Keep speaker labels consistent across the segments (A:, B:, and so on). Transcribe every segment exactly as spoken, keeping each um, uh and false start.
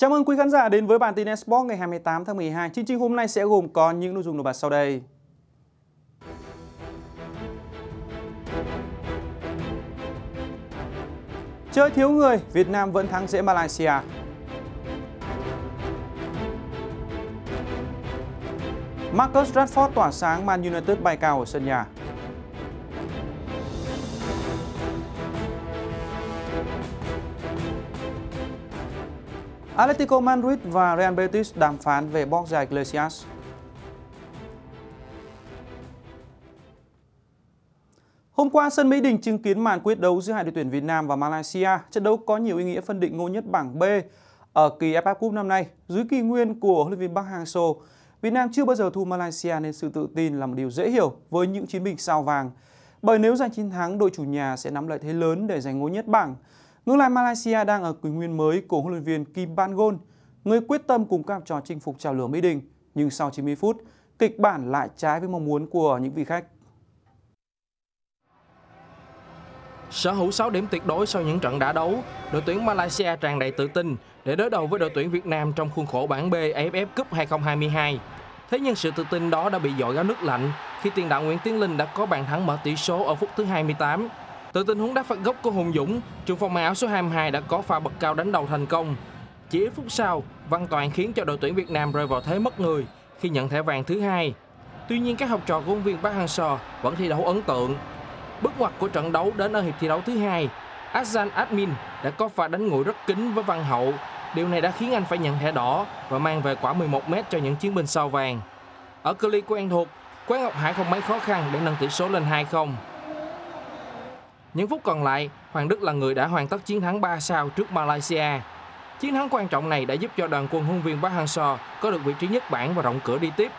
A: Chào mừng quý khán giả đến với bản tin Esports ngày hai mươi tám tháng mười hai. Chương trình hôm nay sẽ gồm có những nội dung nổi bật sau đây. Chơi thiếu người, Việt Nam vẫn thắng dễ Malaysia. Marcus Rashford tỏa sáng, Man United bay cao ở sân nhà. Atletico Madrid và Real Betis đàm phán về Borja Iglesias. Hôm qua, sân Mỹ Đình chứng kiến màn quyết đấu giữa hai đội tuyển Việt Nam và Malaysia. Trận đấu có nhiều ý nghĩa phân định ngôi nhất bảng B ở kỳ ép ép Cup năm nay. Dưới kỳ nguyên của huấn luyện viên Park Hang-seo, Việt Nam chưa bao giờ thua Malaysia nên sự tự tin là một điều dễ hiểu với những chiến binh sao vàng. Bởi nếu giành chiến thắng, đội chủ nhà sẽ nắm lợi thế lớn để giành ngôi nhất bảng. Ngược lại, Malaysia đang ở kỳ nguyên mới của huấn luyện viên Kim Ban-gon, người quyết tâm cùng các học trò chinh phục trào lửa Mỹ Đình. Nhưng sau chín mươi phút, kịch bản lại trái với mong muốn của những vị khách.
B: Sở hữu sáu điểm tuyệt đối sau những trận đã đấu, đội tuyển Malaysia tràn đầy tự tin để đối đầu với đội tuyển Việt Nam trong khuôn khổ bảng B a ép ép Cup hai không hai hai. Thế nhưng sự tự tin đó đã bị dội gáo nước lạnh khi tiền đạo Nguyễn Tiến Linh đã có bàn thắng mở tỷ số ở phút thứ hai mươi tám. Từ tình huống đá phạt góc của Hùng Dũng, trung phong mang áo số hai mươi hai đã có pha bật cao đánh đầu thành công. Chỉ ít phút sau, Văn Toàn khiến cho đội tuyển Việt Nam rơi vào thế mất người khi nhận thẻ vàng thứ hai. Tuy nhiên, các học trò của huấn luyện viên Park Hang-seo vẫn thi đấu ấn tượng. Bước ngoặt của trận đấu đến ở hiệp thi đấu thứ hai, Azan Admin đã có pha đánh nguội rất kín với Văn Hậu. Điều này đã khiến anh phải nhận thẻ đỏ và mang về quả mười một mét cho những chiến binh sao vàng. Ở cự ly quen thuộc, Quán Ngọc Hải không mấy khó khăn để nâng tỷ số lên hai không. Những phút còn lại, Hoàng Đức là người đã hoàn tất chiến thắng ba sao trước Malaysia. Chiến thắng quan trọng này đã giúp cho đoàn quân huấn luyện viên Park Hang-seo có được vị trí nhất bảng và rộng cửa đi tiếp.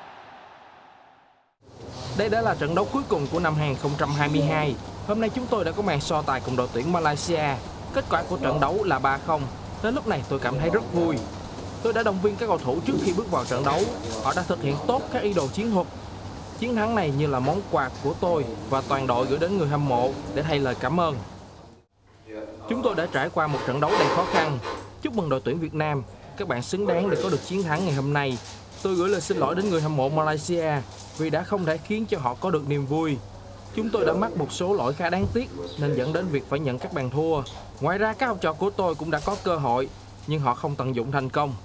B: Đây đã là trận đấu cuối cùng của năm hai không hai hai. Hôm nay chúng tôi đã có màn so tài cùng đội tuyển Malaysia. Kết quả của trận đấu là ba không. Đến lúc này tôi cảm thấy rất vui. Tôi đã động viên các cầu thủ trước khi bước vào trận đấu. Họ đã thực hiện tốt các ý đồ chiến thuật. Chiến thắng này như là món quà của tôi và toàn đội gửi đến người hâm mộ để thay lời cảm ơn. Chúng tôi đã trải qua một trận đấu đầy khó khăn. Chúc mừng đội tuyển Việt Nam. Các bạn xứng đáng để có được chiến thắng ngày hôm nay. Tôi gửi lời xin lỗi đến người hâm mộ Malaysia vì đã không thể khiến cho họ có được niềm vui. Chúng tôi đã mắc một số lỗi khá đáng tiếc nên dẫn đến việc phải nhận các bàn thua. Ngoài ra, các học trò của tôi cũng đã có cơ hội nhưng họ không tận dụng thành công.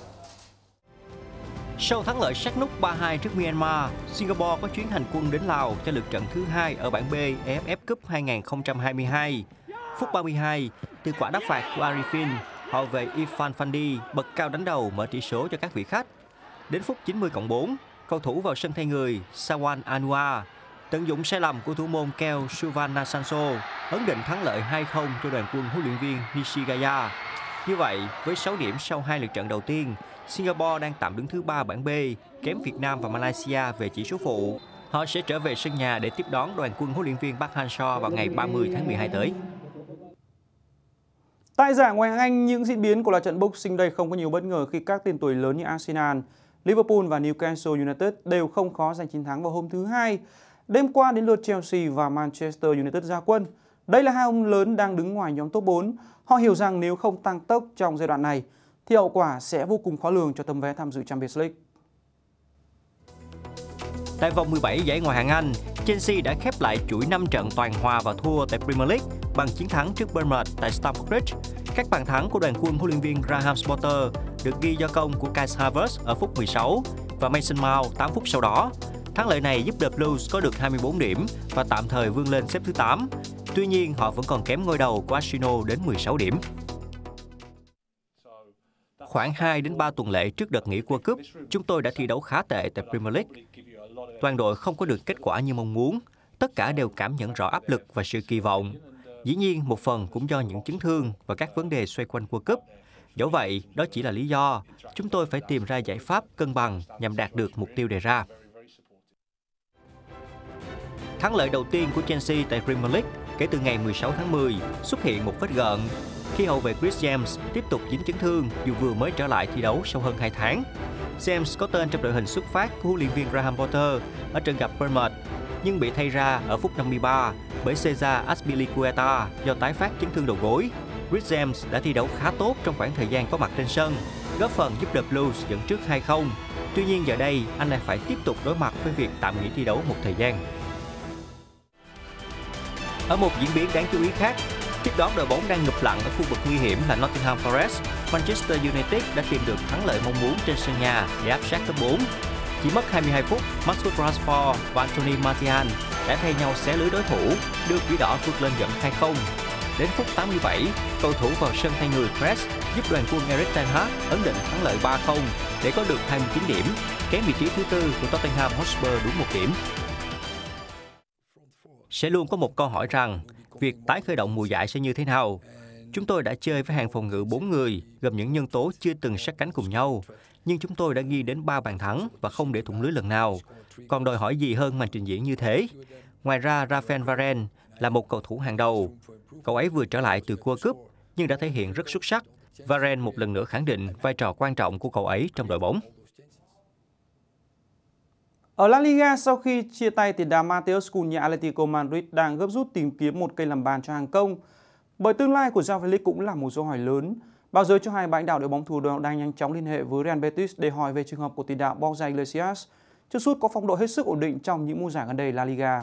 C: Sau thắng lợi sát nút ba hai trước Myanmar, Singapore có chuyến hành quân đến Lào cho lượt trận thứ hai ở bảng B a ép ép Cup hai không hai hai. Phút ba mươi hai, từ quả đá phạt của Arifin, hậu vệ Irfan Fandi bật cao đánh đầu mở tỷ số cho các vị khách. Đến phút chín mươi cộng bốn, cầu thủ vào sân thay người Sawan Anwar tận dụng sai lầm của thủ môn keo Suvan Sanso ấn định thắng lợi hai không cho đoàn quân huấn luyện viên Nishigaya. Như vậy, với sáu điểm sau hai lượt trận đầu tiên, Singapore đang tạm đứng thứ ba bảng B, kém Việt Nam và Malaysia về chỉ số phụ. Họ sẽ trở về sân nhà để tiếp đón đoàn quân huấn luyện viên Park Hang-seo vào ngày ba mươi tháng mười hai tới.
A: Tại giải Ngoại hạng Anh, những diễn biến của là trận Boxing Day không có nhiều bất ngờ khi các tên tuổi lớn như Arsenal, Liverpool và Newcastle United đều không khó giành chiến thắng vào hôm thứ Hai. Đêm qua đến lượt Chelsea và Manchester United ra quân. Đây là hai ông lớn đang đứng ngoài nhóm top bốn. Họ hiểu rằng nếu không tăng tốc trong giai đoạn này thì hậu quả sẽ vô cùng khó lường cho tấm vé tham dự Champions League.
C: Tại vòng mười bảy giải Ngoại hạng Anh, Chelsea đã khép lại chuỗi năm trận toàn hòa và thua tại Premier League bằng chiến thắng trước Bournemouth tại Stamford Bridge. Các bàn thắng của đoàn quân huấn luyện viên Graham Potter được ghi do công của Kai Havertz ở phút mười sáu và Mason Mount tám phút sau đó. Thắng lợi này giúp The Blues có được hai mươi bốn điểm và tạm thời vươn lên xếp thứ tám. Tuy nhiên, họ vẫn còn kém ngôi đầu của Arsenal đến mười sáu điểm. Khoảng hai đến ba tuần lễ trước đợt nghỉ World Cup, chúng tôi đã thi đấu khá tệ tại Premier League. Toàn đội không có được kết quả như mong muốn. Tất cả đều cảm nhận rõ áp lực và sự kỳ vọng. Dĩ nhiên, một phần cũng do những chấn thương và các vấn đề xoay quanh World Cup. Dẫu vậy, đó chỉ là lý do. Chúng tôi phải tìm ra giải pháp cân bằng nhằm đạt được mục tiêu đề ra. Thắng lợi đầu tiên của Chelsea tại Premier League kể từ ngày mười sáu tháng mười xuất hiện một vết gợn khi hậu vệ Chris James tiếp tục dính chấn thương dù vừa mới trở lại thi đấu sau hơn hai tháng. James có tên trong đội hình xuất phát của huấn luyện viên Graham Potter ở trận gặp Bournemouth, nhưng bị thay ra ở phút năm mươi ba bởi Cesar Azpilicueta do tái phát chấn thương đầu gối. Rhys James đã thi đấu khá tốt trong khoảng thời gian có mặt trên sân, góp phần giúp The Blues dẫn trước hai không. Tuy nhiên giờ đây, anh lại phải tiếp tục đối mặt với việc tạm nghỉ thi đấu một thời gian. Ở một diễn biến đáng chú ý khác, tiếp đón đội bóng đang ngụp lặn ở khu vực nguy hiểm là Nottingham Forest, Manchester United đã tìm được thắng lợi mong muốn trên sân nhà để áp sát top bốn. Chỉ mất hai mươi hai phút, Marcus Rashford và Anthony Martial đã thay nhau xé lưới đối thủ, đưa Quỷ Đỏ vượt lên dẫn hai không. Đến phút tám mươi bảy, cầu thủ vào sân thay người Cress giúp đoàn quân Erik ten Hag ấn định thắng lợi ba không để có được hai mươi chín điểm, kém vị trí thứ tư của Tottenham Hotspur đúng một điểm. Sẽ luôn có một câu hỏi rằng, việc tái khởi động mùa giải sẽ như thế nào? Chúng tôi đã chơi với hàng phòng ngự bốn người, gồm những nhân tố chưa từng sát cánh cùng nhau. Nhưng chúng tôi đã ghi đến ba bàn thắng và không để thủng lưới lần nào. Còn đòi hỏi gì hơn màn trình diễn như thế? Ngoài ra, Raphael Varane là một cầu thủ hàng đầu. Cậu ấy vừa trở lại từ World Cup nhưng đã thể hiện rất xuất sắc. Varane một lần nữa khẳng định vai trò quan trọng của cậu ấy trong đội bóng.
A: Ở La Liga, sau khi chia tay tiền đạo Mateus Cunha, Atletico Madrid đang gấp rút tìm kiếm một cây làm bàn cho hàng công. Bởi tương lai của Joao Felix cũng là một dấu hỏi lớn. Báo giới cho hai lãnh đạo đội bóng thủ đô đang nhanh chóng liên hệ với Real Betis để hỏi về trường hợp của tiền đạo Borja Iglesias. Trước sút có phong độ hết sức ổn định trong những mùa giải gần đây La Liga.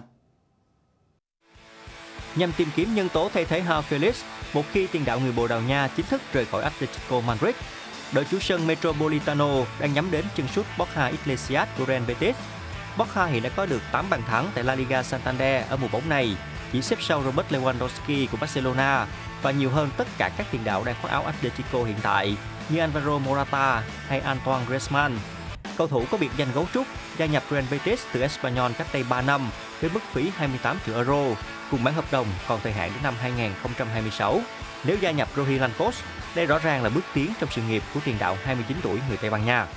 C: Nhằm tìm kiếm nhân tố thay thế Joao Felix, một khi tiền đạo người Bồ Đào Nha chính thức rời khỏi Atletico Madrid, đội chủ sân Metropolitano đang nhắm đến chân sút Borja Iglesias của Real Betis. Borja hiện đã có được tám bàn thắng tại La Liga Santander ở mùa bóng này, chỉ xếp sau Robert Lewandowski của Barcelona và nhiều hơn tất cả các tiền đạo đang khoác áo Atletico hiện tại như Alvaro Morata hay Antoine Griezmann. Cầu thủ có biệt danh gấu trúc gia nhập Real Betis từ Espanyol cách đây ba năm với mức phí hai mươi tám triệu euro, cùng bản hợp đồng còn thời hạn đến năm hai nghìn không trăm hai mươi sáu. Nếu gia nhập Rojiblancos, đây rõ ràng là bước tiến trong sự nghiệp của tiền đạo hai mươi chín tuổi người Tây Ban Nha.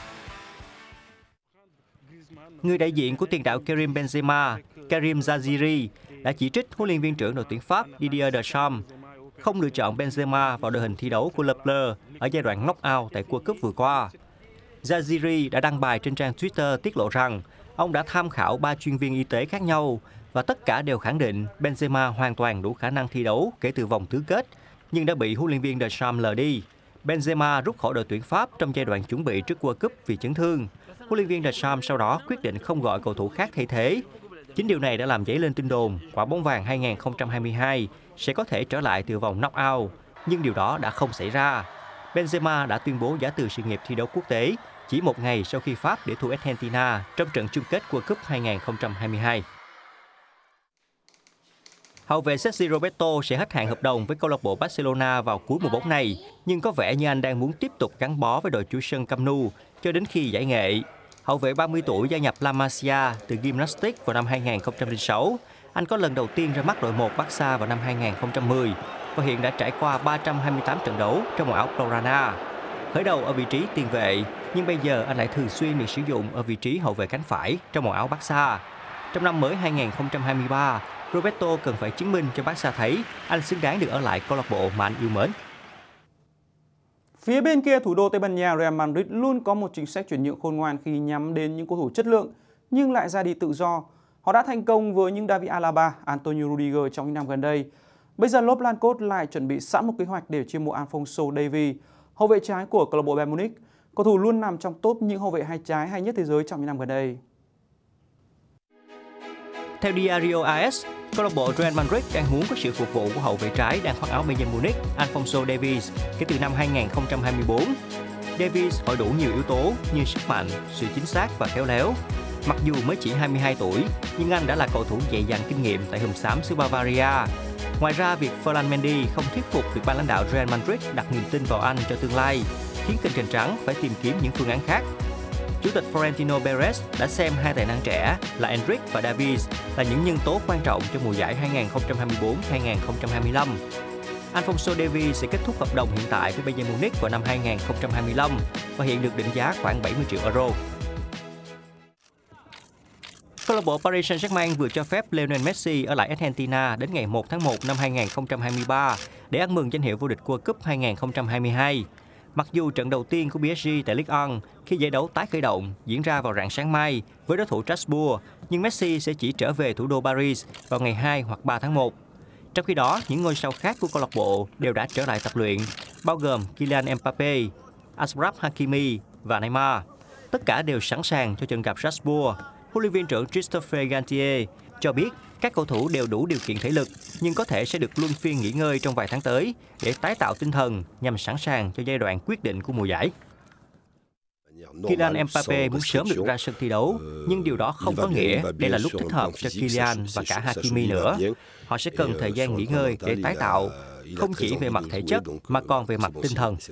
C: Người đại diện của tiền đạo Karim Benzema, Karim Zaziri, đã chỉ trích huấn luyện viên trưởng đội tuyển Pháp Didier Deschamps không lựa chọn Benzema vào đội hình thi đấu của Le Bleu ở giai đoạn knock-out tại World Cup vừa qua. Zaziri đã đăng bài trên trang Twitter tiết lộ rằng ông đã tham khảo ba chuyên viên y tế khác nhau và tất cả đều khẳng định Benzema hoàn toàn đủ khả năng thi đấu kể từ vòng tứ kết, nhưng đã bị huấn luyện viên Deschamps lờ đi. Benzema rút khỏi đội tuyển Pháp trong giai đoạn chuẩn bị trước World Cup vì chấn thương. Huấn luyện viên Deschamps sau đó quyết định không gọi cầu thủ khác thay thế. Chính điều này đã làm dấy lên tin đồn quả bóng vàng hai nghìn không trăm hai mươi hai sẽ có thể trở lại từ vòng knock-out, nhưng điều đó đã không xảy ra. Benzema đã tuyên bố giã từ sự nghiệp thi đấu quốc tế chỉ một ngày sau khi Pháp để thua Argentina trong trận chung kết World Cup hai nghìn không trăm hai mươi hai. Hậu vệ Sergi Roberto sẽ hết hạn hợp đồng với câu lạc bộ Barcelona vào cuối mùa bóng này, nhưng có vẻ như anh đang muốn tiếp tục gắn bó với đội chủ sân Camp Nou cho đến khi giải nghệ. Hậu vệ ba mươi tuổi gia nhập La Masia từ Gimnastic vào năm hai nghìn không trăm lẻ sáu. Anh có lần đầu tiên ra mắt đội một Barca vào năm hai nghìn không trăm mười và hiện đã trải qua ba trăm hai mươi tám trận đấu trong màu áo Blaugrana. Khởi đầu ở vị trí tiền vệ, nhưng bây giờ anh lại thường xuyên được sử dụng ở vị trí hậu vệ cánh phải trong màu áo Barca. Trong năm mới hai nghìn không trăm hai mươi ba, Roberto cần phải chứng minh cho Barca thấy anh xứng đáng được ở lại câu lạc bộ mà anh yêu mến.
A: Phía bên kia thủ đô Tây Ban Nha, Real Madrid luôn có một chính sách chuyển nhượng khôn ngoan khi nhắm đến những cầu thủ chất lượng nhưng lại ra đi tự do. Họ đã thành công với những David Alaba, Antonio Rudiger trong những năm gần đây. Bây giờ Los Blancos lại chuẩn bị sẵn một kế hoạch để chiêu mộ Alphonso Davies, hậu vệ trái của câu lạc bộ Bayern Munich. Cầu thủ luôn nằm trong top những hậu vệ hai trái hay nhất thế giới trong những năm gần đây.
C: Theo Diario AS, câu lạc bộ Real Madrid đang muốn có sự phục vụ của hậu vệ trái đang khoác áo Bayern Munich, Alphonso Davies kể từ năm hai nghìn không trăm hai mươi tư. Davies hội đủ nhiều yếu tố như sức mạnh, sự chính xác và khéo léo. Mặc dù mới chỉ hai mươi hai tuổi, nhưng anh đã là cầu thủ dày dặn kinh nghiệm tại hùm xám xứ Bavaria. Ngoài ra, việc Ferland Mendy không thuyết phục được ban lãnh đạo Real Madrid đặt niềm tin vào anh cho tương lai, khiến kênh Kênh Trắng phải tìm kiếm những phương án khác. Chủ tịch Florentino Perez đã xem hai tài năng trẻ là Endrick và Davies là những nhân tố quan trọng cho mùa giải hai nghìn không trăm hai mươi tư hai nghìn không trăm hai mươi lăm. Alphonso Davies sẽ kết thúc hợp đồng hiện tại với Bayern Munich vào năm hai nghìn không trăm hai mươi lăm và hiện được định giá khoảng bảy mươi triệu euro. Câu lạc bộ Paris Saint-Germain vừa cho phép Lionel Messi ở lại Argentina đến ngày một tháng một năm hai nghìn không trăm hai mươi ba để ăn mừng danh hiệu vô địch World Cup hai nghìn không trăm hai mươi hai. Mặc dù trận đầu tiên của pê ét giê tại Ligue một khi giải đấu tái khởi động diễn ra vào rạng sáng mai với đối thủ Strasbourg, nhưng Messi sẽ chỉ trở về thủ đô Paris vào ngày hai hoặc ba tháng một. Trong khi đó, những ngôi sao khác của câu lạc bộ đều đã trở lại tập luyện, bao gồm Kylian Mbappé, Achraf Hakimi và Neymar. Tất cả đều sẵn sàng cho trận gặp Strasbourg. Huấn luyện viên trưởng Christophe Galtier cho biết các cầu thủ đều đủ điều kiện thể lực, nhưng có thể sẽ được luân phiên nghỉ ngơi trong vài tháng tới để tái tạo tinh thần nhằm sẵn sàng cho giai đoạn quyết định của mùa giải. Kylian Mbappé muốn sớm được ra sân thi đấu, nhưng điều đó không có nghĩa đây là lúc thích hợp cho Kylian và cả Hakimi nữa. Họ sẽ cần thời gian nghỉ ngơi để tái tạo, không chỉ về mặt thể chất mà còn về mặt tinh thần.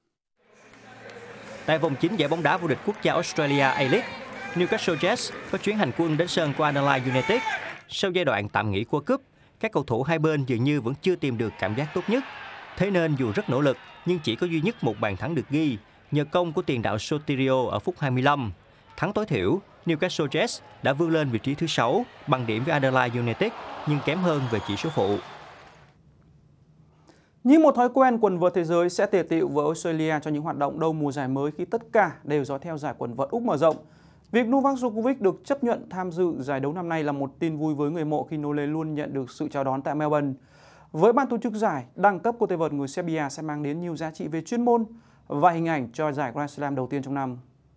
C: Tại vòng chín giải bóng đá vô địch quốc gia Australia A-League, Newcastle Jets có chuyến hành quân đến sân của Adelaide United. Sau giai đoạn tạm nghỉ World Cup, các cầu thủ hai bên dường như vẫn chưa tìm được cảm giác tốt nhất. Thế nên dù rất nỗ lực, nhưng chỉ có duy nhất một bàn thắng được ghi, nhờ công của tiền đạo Sotirio ở phút hai mươi lăm. Thắng tối thiểu, Newcastle Jets đã vươn lên vị trí thứ sáu, bằng điểm với Adelaide United, nhưng kém hơn về chỉ số phụ.
A: Như một thói quen, quần vợt thế giới sẽ tề tựu với Australia cho những hoạt động đầu mùa giải mới khi tất cả đều dõi theo giải quần vợt Úc mở rộng. Việc Novak Djokovic được chấp nhận tham dự giải đấu năm nay là một tin vui với người mộ khi Nole luôn nhận được sự chào đón tại Melbourne. Với ban tổ chức giải, đẳng cấp của tay vợt người Serbia sẽ mang đến nhiều giá trị về chuyên môn và hình ảnh cho giải Grand Slam đầu tiên trong năm.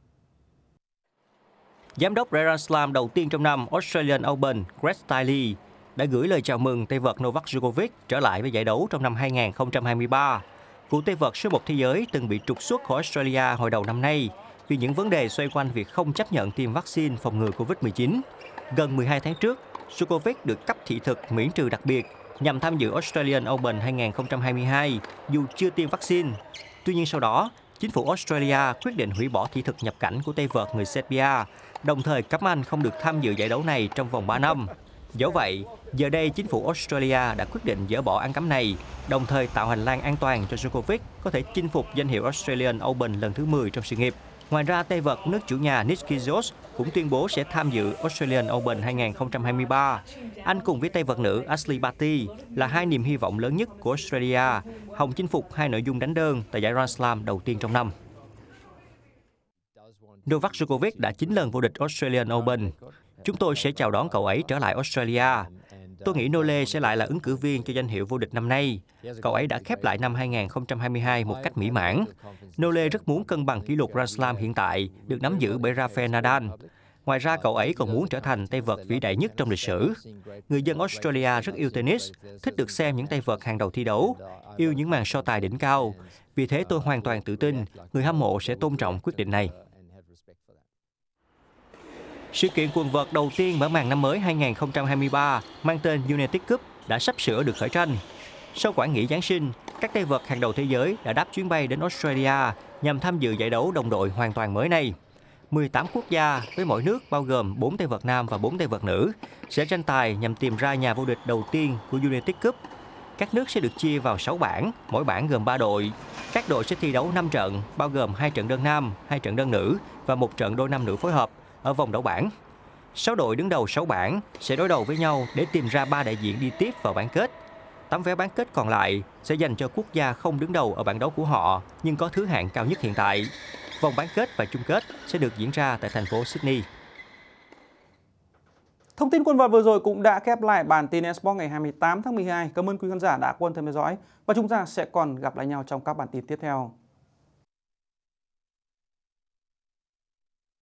C: Giám đốc Grand Slam đầu tiên trong năm Australian Open Greg Stiley đã gửi lời chào mừng tay vợt Novak Djokovic trở lại với giải đấu trong năm hai nghìn không trăm hai mươi ba. Cựu tay vợt số một thế giới từng bị trục xuất khỏi Australia hồi đầu năm nay vì những vấn đề xoay quanh việc không chấp nhận tiêm vaccine phòng ngừa Covid mười chín. Gần mười hai tháng trước, Djokovic được cấp thị thực miễn trừ đặc biệt nhằm tham dự Australian Open hai nghìn không trăm hai mươi hai dù chưa tiêm vaccine. Tuy nhiên sau đó, chính phủ Australia quyết định hủy bỏ thị thực nhập cảnh của tay vợt người Serbia, đồng thời cấm anh không được tham dự giải đấu này trong vòng ba năm. Dẫu vậy, giờ đây chính phủ Australia đã quyết định dỡ bỏ án cấm này, đồng thời tạo hành lang an toàn cho Djokovic có thể chinh phục danh hiệu Australian Open lần thứ mười trong sự nghiệp. Ngoài ra, tay vợt nước chủ nhà Nick Kyrgios cũng tuyên bố sẽ tham dự Australian Open hai nghìn không trăm hai mươi ba. Anh cùng với tay vợt nữ Ashley Barty là hai niềm hy vọng lớn nhất của Australia, hòng chinh phục hai nội dung đánh đơn tại giải Grand Slam đầu tiên trong năm. Novak Djokovic đã chín lần vô địch Australian Open. Chúng tôi sẽ chào đón cậu ấy trở lại Australia. Tôi nghĩ Nole sẽ lại là ứng cử viên cho danh hiệu vô địch năm nay. Cậu ấy đã khép lại năm hai nghìn không trăm hai mươi hai một cách mỹ mãn. Nole rất muốn cân bằng kỷ lục Grand Slam hiện tại, được nắm giữ bởi Rafael Nadal. Ngoài ra, cậu ấy còn muốn trở thành tay vợt vĩ đại nhất trong lịch sử. Người dân Australia rất yêu tennis, thích được xem những tay vợt hàng đầu thi đấu, yêu những màn so tài đỉnh cao. Vì thế tôi hoàn toàn tự tin, người hâm mộ sẽ tôn trọng quyết định này. Sự kiện quần vợt đầu tiên mở màn năm mới hai nghìn không trăm hai mươi ba mang tên United Cup đã sắp sửa được khởi tranh. Sau quãng nghỉ Giáng sinh, các tay vợt hàng đầu thế giới đã đáp chuyến bay đến Australia nhằm tham dự giải đấu đồng đội hoàn toàn mới này. mười tám quốc gia với mỗi nước bao gồm bốn tay vợt nam và bốn tay vợt nữ sẽ tranh tài nhằm tìm ra nhà vô địch đầu tiên của United Cup. Các nước sẽ được chia vào sáu bảng, mỗi bảng gồm ba đội. Các đội sẽ thi đấu năm trận, bao gồm hai trận đơn nam, hai trận đơn nữ và một trận đôi nam nữ phối hợp ở vòng đấu bảng. sáu đội đứng đầu sáu bảng sẽ đối đầu với nhau để tìm ra ba đại diện đi tiếp vào bán kết. Tấm vé bán kết còn lại sẽ dành cho quốc gia không đứng đầu ở bảng đấu của họ nhưng có thứ hạng cao nhất hiện tại. Vòng bán kết và chung kết sẽ được diễn ra tại thành phố Sydney.
A: Thông tin quần vợt vừa rồi cũng đã khép lại bản tin Esports ngày hai mươi tám tháng mười hai. Cảm ơn quý khán giả đã quan tâm theo dõi và chúng ta sẽ còn gặp lại nhau trong các bản tin tiếp theo.